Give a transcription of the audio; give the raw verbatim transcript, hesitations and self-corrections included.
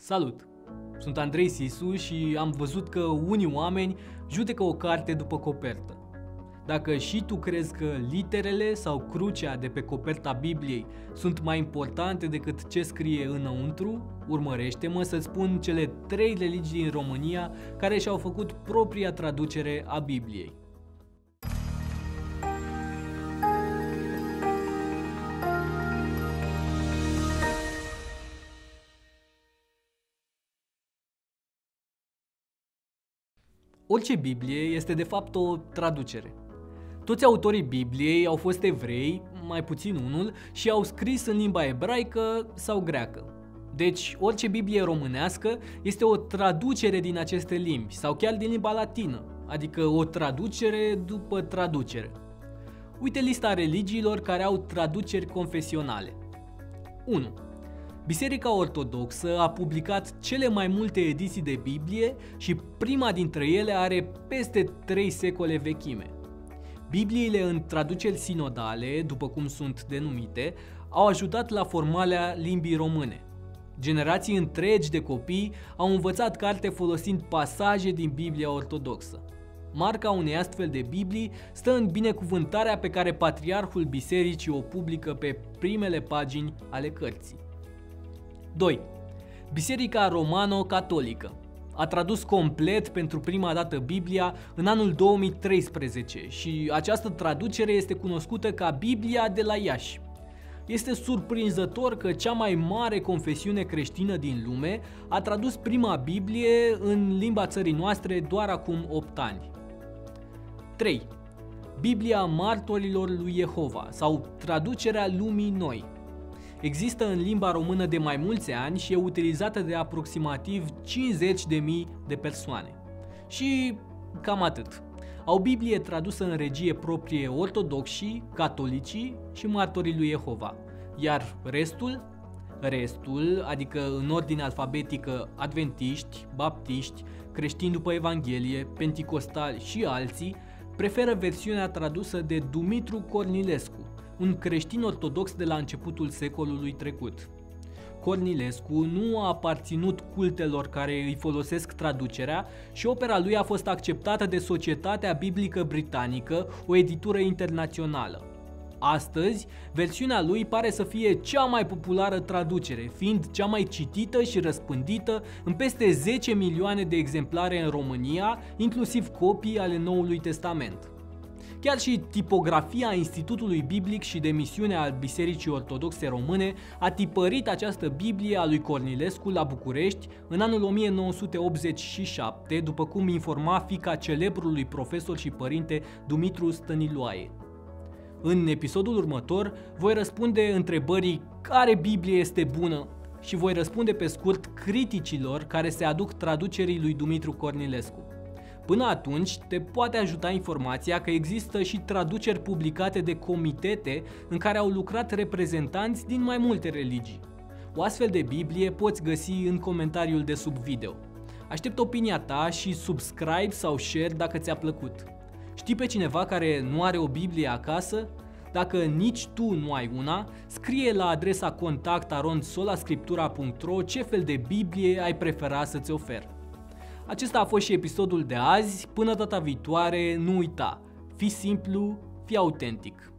Salut! Sunt Andrei Sisu și am văzut că unii oameni judecă o carte după copertă. Dacă și tu crezi că literele sau crucea de pe coperta Bibliei sunt mai importante decât ce scrie înăuntru, urmărește-mă să-ți spun cele trei religii din România care și-au făcut propria traducere a Bibliei. Orice Biblie este de fapt o traducere. Toți autorii Bibliei au fost evrei, mai puțin unul, și au scris în limba ebraică sau greacă. Deci orice Biblie românească este o traducere din aceste limbi sau chiar din limba latină, adică o traducere după traducere. Uite lista religiilor care au traduceri confesionale. unu. Biserica Ortodoxă a publicat cele mai multe ediții de Biblie și prima dintre ele are peste trei secole vechime. Bibliile în traduceri sinodale, după cum sunt denumite, au ajutat la formarea limbii române. Generații întregi de copii au învățat carte folosind pasaje din Biblia Ortodoxă. Marca unei astfel de Biblii stă în binecuvântarea pe care patriarhul bisericii o publică pe primele pagini ale cărții. doi. Biserica Romano-Catolică a tradus complet pentru prima dată Biblia în anul două mii treisprezece și această traducere este cunoscută ca Biblia de la Iași. Este surprinzător că cea mai mare confesiune creștină din lume a tradus prima Biblie în limba țării noastre doar acum opt ani. trei. Biblia Martorilor lui Jehova sau traducerea lumii noi. Există în limba română de mai mulți ani și e utilizată de aproximativ cincizeci de mii de persoane. Și cam atât. Au Biblie tradusă în regie proprie ortodoxii, catolicii și martorii lui Jehova. Iar restul? Restul, adică în ordine alfabetică adventiști, baptiști, creștini după Evanghelie, penticostali și alții, preferă versiunea tradusă de Dumitru Cornilescu, un creștin ortodox de la începutul secolului trecut. Cornilescu nu a aparținut cultelor care îi folosesc traducerea și opera lui a fost acceptată de Societatea Biblică Britanică, o editură internațională. Astăzi, versiunea lui pare să fie cea mai populară traducere, fiind cea mai citită și răspândită în peste zece milioane de exemplare în România, inclusiv copii ale Noului Testament. Chiar și tipografia Institutului Biblic și de Misiune al Bisericii Ortodoxe Române a tipărit această Biblie a lui Cornilescu la București în anul o mie nouă sute optzeci și șapte, după cum informa fiica celebrului profesor și părinte Dumitru Stăniloae. În episodul următor voi răspunde întrebării care Biblie este bună și voi răspunde pe scurt criticilor care se aduc traducerii lui Dumitru Cornilescu. Până atunci, te poate ajuta informația că există și traduceri publicate de comitete în care au lucrat reprezentanți din mai multe religii. O astfel de Biblie poți găsi în comentariul de sub video. Aștept opinia ta și subscribe sau share dacă ți-a plăcut. Știi pe cineva care nu are o Biblie acasă? Dacă nici tu nu ai una, scrie la adresa contact arond solascriptura punct ro ce fel de Biblie ai prefera să-ți ofer. Acesta a fost și episodul de azi. Până data viitoare, nu uita, fii simplu, fii autentic.